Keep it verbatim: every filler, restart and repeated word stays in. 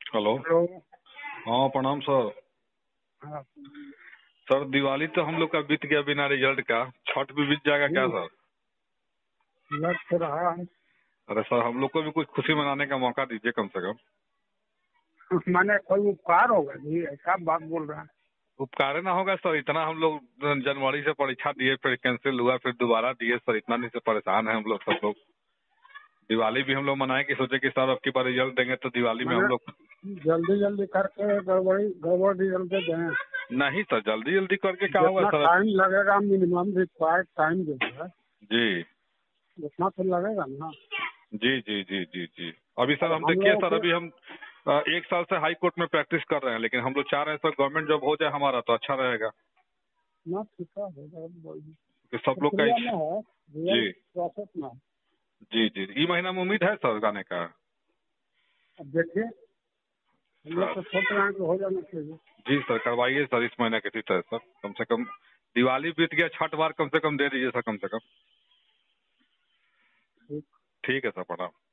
Hello. Hello. हाँ प्रणाम sir. हाँ, सर दिवाली तो हम लोग का बीत गया बिना रिजल्ट का, छठ भी बीत जाएगा क्या सर? लग तो रहा है। अरे सर हम लोग को भी कुछ खुशी मनाने का मौका दीजिए कम से कम। मैंने कोई उपकार होगा जी, ऐसा बात बोल रहा है। उपकार ना होगा सर, इतना हम लोग जनवरी से परीक्षा दिए, फिर कैंसिल हुआ, फिर दोबारा दिए सर, इतना नहीं से परेशान है हम लोग सब लोग। दिवाली भी हम लोग मनाए कि सोचे कि सर अब की बार रिजल्ट देंगे तो दिवाली में हम मैंने लोग। जल्दी जल्दी करके गड़बड़ी गड़बड़ रिजल्ट दे दें। नहीं सर, जल्दी जल्दी करके क्या होगा जितना सर? टाइम लगेगा मिनिमम रिक्वायर्ड टाइम जो है जी उतना तो लगेगा ना। जी जी जी जी जी। अभी सर अब हम हम देखिए लोगों सर, के अभी हम अ, एक साल से हाई कोर्ट में प्रैक्टिस कर रहे हैं, लेकिन हम लोग चाह रहे हैं सर गवर्नमेंट जॉब हो जाए हमारा तो अच्छा रहेगा। ना ठीक है, कि सब लोग का प्रक्रिया में इच्छा। है, रियल जी प्रोसेस में है। जी जी, ई महीना में उम्मीद है सर गाने का। अब देखिए, हम लोग तो सोच रहे हैं कि हो जाना चाहिए। जी सर करवाइए सर, इस महीने किसी तरह सर, कम से कम दिवाली बीत गया, छठ बार कम से कम दे दीजिए सर, कम से कम। ठीक। ठीक है सर, प्रणाम।